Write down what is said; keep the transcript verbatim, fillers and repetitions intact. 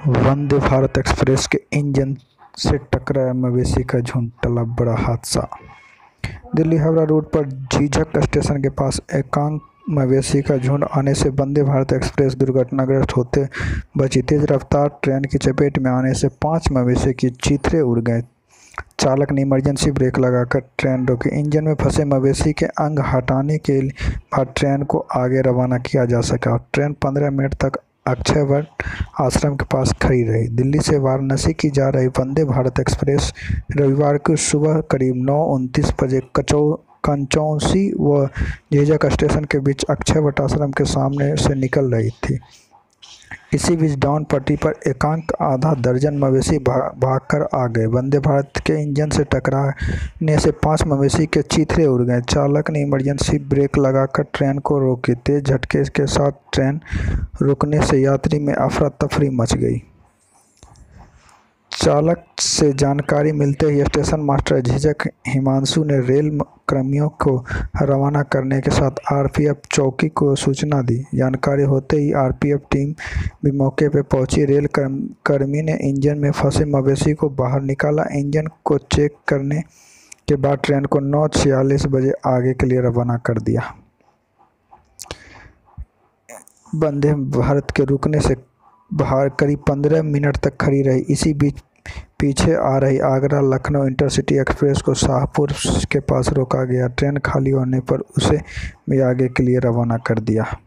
वंदे Bharat express के engine से टकराया मवेशी का झुंड, टला बड़ा हादसा। दिल्ली हावड़ा रूट पर झिझक स्टेशन के पास एकांक मवेशी का झुंड आने से वंदे भारत एक्सप्रेस दुर्घटनाग्रस्त होते बची। तेज रफ्तार ट्रेन की चपेट में आने से पांच मवेशी की चीथड़े उड़ गए। चालक ने इमरजेंसी ब्रेक लगाकर ट्रेन रोकी। इंजन में फंसे मवेशी के अंग हटाने के बाद ट्रेन को आगे रवाना किया जा सका। ट्रेन पंद्रह मिनट तक अक्षयवट आश्रम के पास खड़ी रही। दिल्ली से वाराणसी की जा रही वंदे भारत एक्सप्रेस रविवार की सुबह करीब नौ उनतीस बजे कचौ कंचौसी व झिझक स्टेशन के बीच अक्षयवट आश्रम के सामने से निकल रही थी। इसी बीच डाउन पट्टी पर एकांक आधा दर्जन मवेशी भागकर आ गए। वंदे भारत के इंजन से टकराने से पांच मवेशी के चीथड़े उड़ गए। चालक ने इमरजेंसी ब्रेक लगाकर ट्रेन को रोकी। तेज झटके के साथ ट्रेन रुकने से यात्री में अफरा तफरी मच गई। चालक से जानकारी मिलते ही स्टेशन मास्टर झिझक हिमांशु ने रेल कर्मियों को रवाना करने के साथ आरपीएफ चौकी को सूचना दी। जानकारी होते ही आरपीएफ टीम भी मौके पर पहुंची। रेल कर्मी ने इंजन में फंसे मवेशी को बाहर निकाला। इंजन को चेक करने के बाद ट्रेन को नौ छियालीस बजे आगे के लिए रवाना कर दिया। वंदे भारत के रुकने से बाहर करीब पंद्रह मिनट तक खड़ी रही। इसी बीच पीछे आ रही आगरा लखनऊ इंटरसिटी एक्सप्रेस को शाहपुर के पास रोका गया। ट्रेन खाली होने पर उसे भी आगे के लिए रवाना कर दिया।